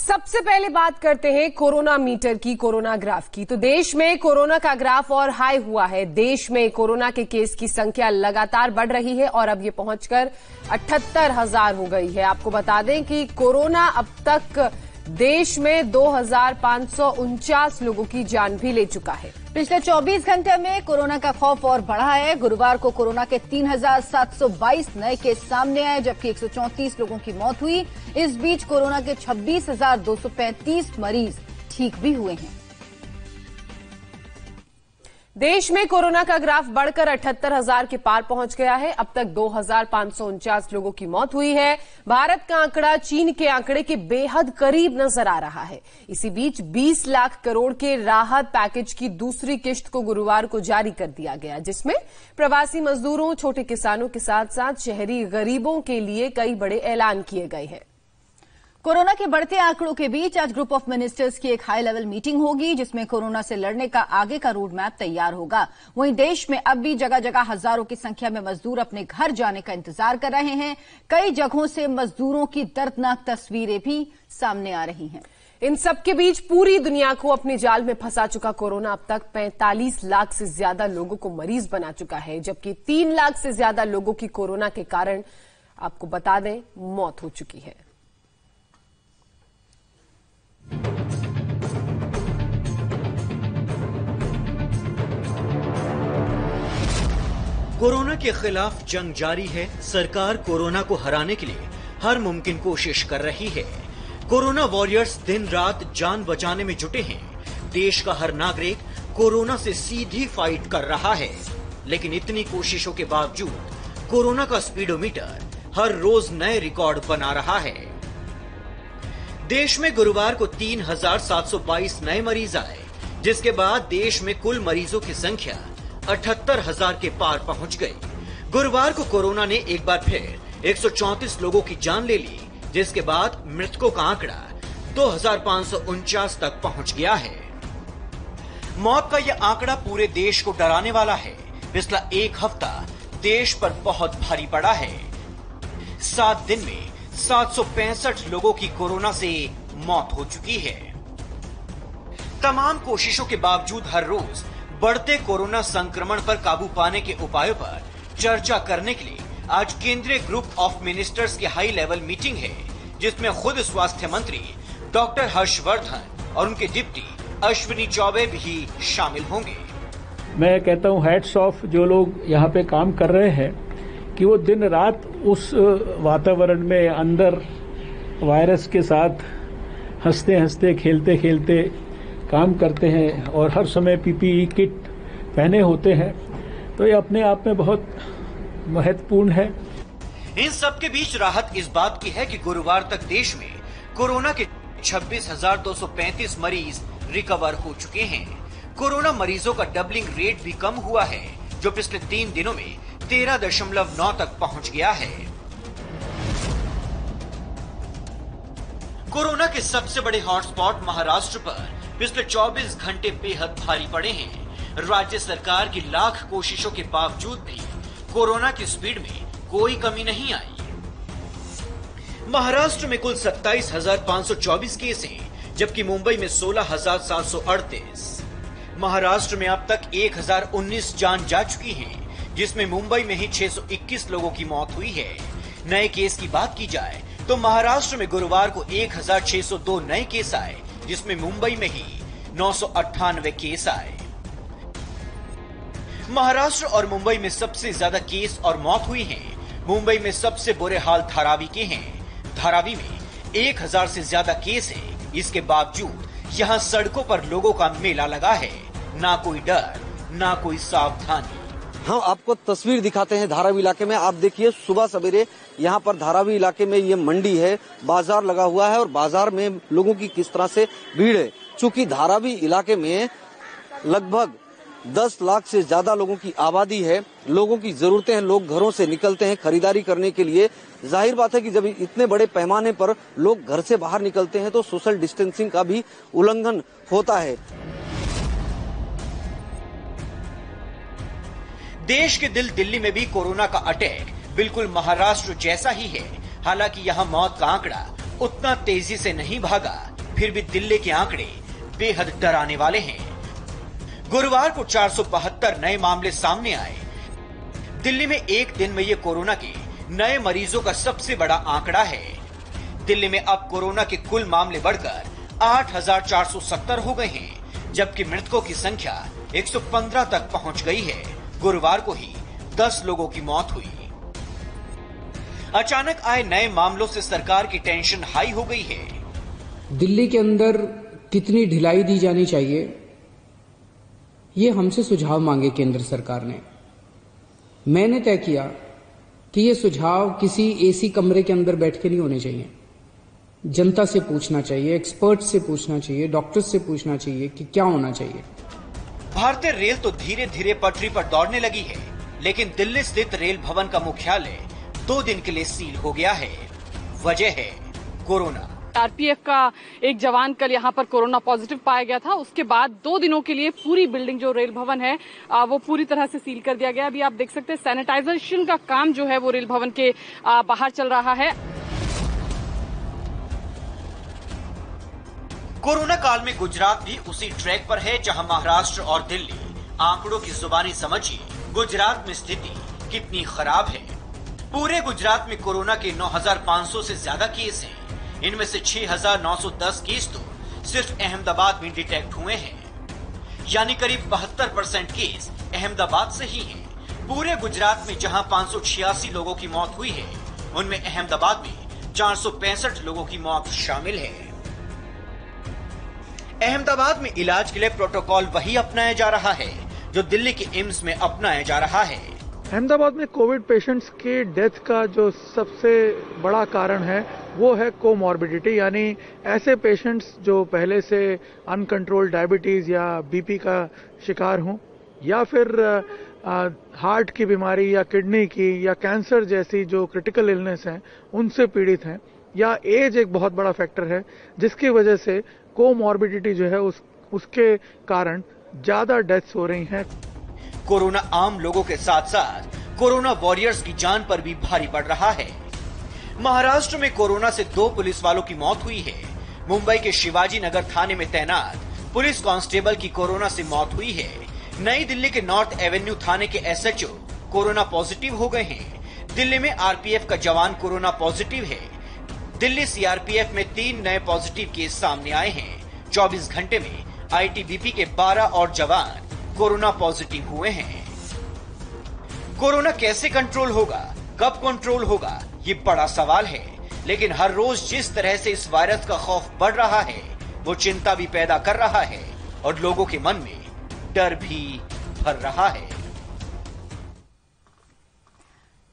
सबसे पहले बात करते हैं कोरोना मीटर की, कोरोना ग्राफ की। तो देश में कोरोना का ग्राफ और हाई हुआ है। देश में कोरोना के केस की संख्या लगातार बढ़ रही है और अब ये पहुंचकर 78,000 हो गई है। आपको बता दें कि कोरोना अब तक देश में 2,549 लोगों की जान भी ले चुका है। पिछले 24 घंटे में कोरोना का खौफ और बढ़ा है। गुरुवार को कोरोना के 3,722 नए केस सामने आए, जबकि 134 लोगों की मौत हुई। इस बीच कोरोना के 26,235 मरीज ठीक भी हुए हैं। देश में कोरोना का ग्राफ बढ़कर 78,000 के पार पहुंच गया है। अब तक 2,549 लोगों की मौत हुई है। भारत का आंकड़ा चीन के आंकड़े के बेहद करीब नजर आ रहा है। इसी बीच 20 लाख करोड़ के राहत पैकेज की दूसरी किश्त को गुरुवार को जारी कर दिया गया, जिसमें प्रवासी मजदूरों, छोटे किसानों के साथ साथ शहरी गरीबों के लिए कई बड़े ऐलान किए गए हैं। कोरोना के बढ़ते आंकड़ों के बीच आज ग्रुप ऑफ मिनिस्टर्स की एक हाई लेवल मीटिंग होगी, जिसमें कोरोना से लड़ने का आगे का रोड मैप तैयार होगा। वहीं देश में अब भी जगह जगह हजारों की संख्या में मजदूर अपने घर जाने का इंतजार कर रहे हैं। कई जगहों से मजदूरों की दर्दनाक तस्वीरें भी सामने आ रही हैं। इन सबके बीच पूरी दुनिया को अपने जाल में फंसा चुका कोरोना अब तक 45 लाख से ज्यादा लोगों को मरीज बना चुका है, जबकि 3 लाख से ज्यादा लोगों की कोरोना के कारण, आपको बता दें, मौत हो चुकी है। कोरोना के खिलाफ जंग जारी है। सरकार कोरोना को हराने के लिए हर मुमकिन कोशिश कर रही है। कोरोना वॉरियर्स दिन रात जान बचाने में जुटे हैं। देश का हर नागरिक कोरोना से सीधी फाइट कर रहा है, लेकिन इतनी कोशिशों के बावजूद कोरोना का स्पीडोमीटर हर रोज नए रिकॉर्ड बना रहा है। देश में गुरुवार को 3,722 नए मरीज आए, जिसके बाद देश में कुल मरीजों की संख्या 78,000 के पार पहुंच गई। गुरुवार को कोरोना ने एक बार फिर 134 लोगों की जान ले ली, जिसके बाद मृतकों का आंकड़ा 2,549 तक पहुंच गया है। मौत का यह आंकड़ा पूरे देश को डराने वाला है। पिछला एक हफ्ता देश पर बहुत भारी पड़ा है। 7 दिन में 765 लोगों की कोरोना से मौत हो चुकी है। तमाम कोशिशों के बावजूद हर रोज बढ़ते कोरोना संक्रमण पर काबू पाने के उपायों पर चर्चा करने के लिए आज केंद्रीय ग्रुप ऑफ मिनिस्टर्स की हाई लेवल मीटिंग है, जिसमें खुद स्वास्थ्य मंत्री डॉक्टर हर्षवर्धन और उनके डिप्टी अश्विनी चौबे भी शामिल होंगे। मैं कहता हूं हैट्स ऑफ जो लोग यहाँ पे काम कर रहे हैं कि वो दिन रात उस वातावरण में अंदर वायरस के साथ हंसते हंसते, खेलते खेलते काम करते हैं और हर समय पीपीई किट पहने होते हैं। तो ये अपने आप में बहुत महत्वपूर्ण है। इन सब के बीच राहत इस बात की है कि गुरुवार तक देश में कोरोना के 26,235 मरीज रिकवर हो चुके हैं। कोरोना मरीजों का डबलिंग रेट भी कम हुआ है, जो पिछले 3 दिनों में 13.9 तक पहुंच गया है। कोरोना के सबसे बड़े हॉटस्पॉट महाराष्ट्र पर पिछले 24 घंटे बेहद भारी पड़े हैं। राज्य सरकार की लाख कोशिशों के बावजूद भी कोरोना की स्पीड में कोई कमी नहीं आई। महाराष्ट्र में कुल 27,524 केस हैं, जबकि मुंबई में 16,738। महाराष्ट्र में अब तक 1,019 जान जा चुकी हैं, जिसमें मुंबई में ही 621 लोगों की मौत हुई है। नए केस की बात की जाए तो महाराष्ट्र में गुरुवार को 1,602 नए केस आए, जिसमें मुंबई में ही 998 केस आए। महाराष्ट्र और मुंबई में सबसे ज्यादा केस और मौत हुई हैं। मुंबई में सबसे बुरे हाल धारावी के हैं। धारावी में 1,000 से ज्यादा केस है। इसके बावजूद यहाँ सड़कों पर लोगों का मेला लगा है। ना कोई डर, ना कोई सावधानी। हम आपको तस्वीर दिखाते हैं धारावी इलाके में। आप देखिए, सुबह सवेरे यहाँ पर धारावी इलाके में ये मंडी है, बाजार लगा हुआ है और बाजार में लोगों की किस तरह से भीड़ है। चूंकि धारावी इलाके में लगभग 10 लाख से ज्यादा लोगों की आबादी है, लोगों की जरूरतें हैं, लोग घरों से निकलते हैं खरीदारी करने के लिए। जाहिर बात है कि जब इतने बड़े पैमाने पर लोग घर से बाहर निकलते हैं तो सोशल डिस्टेंसिंग का भी उल्लंघन होता है। देश के दिल्ली में भी कोरोना का अटैक बिल्कुल महाराष्ट्र जैसा ही है। हालांकि यहाँ मौत का आंकड़ा उतना तेजी से नहीं भागा फिर भी दिल्ली के आंकड़े बेहद डराने वाले हैं। गुरुवार को 472 नए मामले सामने आए। दिल्ली में एक दिन में ये कोरोना के नए मरीजों का सबसे बड़ा आंकड़ा है। दिल्ली में अब कोरोना के कुल मामले बढ़कर 8,470 हो गए हैं, जबकि मृतकों की संख्या 115 तक पहुंच गई है। गुरुवार को ही 10 लोगों की मौत हुई। अचानक आए नए मामलों से सरकार की टेंशन हाई हो गई है। दिल्ली के अंदर कितनी ढिलाई दी जानी चाहिए, ये हमसे सुझाव मांगे केंद्र सरकार ने। मैंने तय किया कि ये सुझाव किसी एसी कमरे के अंदर बैठ के नहीं होने चाहिए। जनता से पूछना चाहिए, एक्सपर्ट से पूछना चाहिए, डॉक्टर्स से पूछना चाहिए कि क्या होना चाहिए। भारतीय रेल तो धीरे धीरे पटरी पर दौड़ने लगी है, लेकिन दिल्ली स्थित रेल भवन का मुख्यालय 2 दिन के लिए सील हो गया है। वजह है कोरोना। आरपीएफ का एक जवान कल यहाँ पर कोरोना पॉजिटिव पाया गया था। उसके बाद 2 दिनों के लिए पूरी बिल्डिंग जो रेल भवन है वो पूरी तरह से सील कर दिया गया। अभी आप देख सकते हैं सैनिटाइजेशन का काम जो है वो रेल भवन के बाहर चल रहा है। कोरोना काल में गुजरात भी उसी ट्रैक पर है जहां महाराष्ट्र और दिल्ली। आंकड़ों की जुबानी समझिए, गुजरात में स्थिति कितनी खराब है। पूरे गुजरात में कोरोना के 9,500 से ज्यादा केस हैं। इनमें से 6,910 केस तो सिर्फ अहमदाबाद में डिटेक्ट हुए हैं, यानी करीब 72% केस अहमदाबाद से ही हैं। पूरे गुजरात में जहां 586 लोगों की मौत हुई है, उनमें अहमदाबाद में 465 लोगों की मौत शामिल है। अहमदाबाद में इलाज के लिए प्रोटोकॉल वही अपनाया जा रहा है जो दिल्ली के एम्स में अपनाया जा रहा है। अहमदाबाद में कोविड पेशेंट्स के डेथ का जो सबसे बड़ा कारण है वो है कोमॉर्बिडिटी, यानी ऐसे पेशेंट्स जो पहले से अनकंट्रोल्ड डायबिटीज या बीपी का शिकार हों, या फिर हार्ट की बीमारी या किडनी की या कैंसर जैसी जो क्रिटिकल इलनेस हैं उनसे पीड़ित हैं, या एज एक बहुत बड़ा फैक्टर है जिसकी वजह से कोमॉर्बिडिटी जो है उसके कारण ज्यादा डेथ्स हो रही हैं। कोरोना आम लोगों के साथ साथ कोरोना वॉरियर्स की जान पर भी भारी पड़ रहा है। महाराष्ट्र में कोरोना से 2 पुलिस वालों की मौत हुई है। मुंबई के शिवाजी नगर थाने में तैनात पुलिस कांस्टेबल की कोरोना से मौत हुई है। नई दिल्ली के नॉर्थ एवेन्यू थाने के एसएचओ कोरोना पॉजिटिव हो गए हैं। दिल्ली में आरपीएफ का जवान कोरोना पॉजिटिव है। दिल्ली सीआरपीएफ में 3 नए पॉजिटिव केस सामने आए हैं। 24 घंटे में आईटीबीपी के 12 और जवान कोरोना पॉजिटिव हुए हैं। कोरोना कैसे कंट्रोल होगा, कब कंट्रोल होगा, ये बड़ा सवाल है। लेकिन हर रोज जिस तरह से इस वायरस का खौफ बढ़ रहा है, वो चिंता भी पैदा कर रहा है और लोगों के मन में डर भी भर रहा है।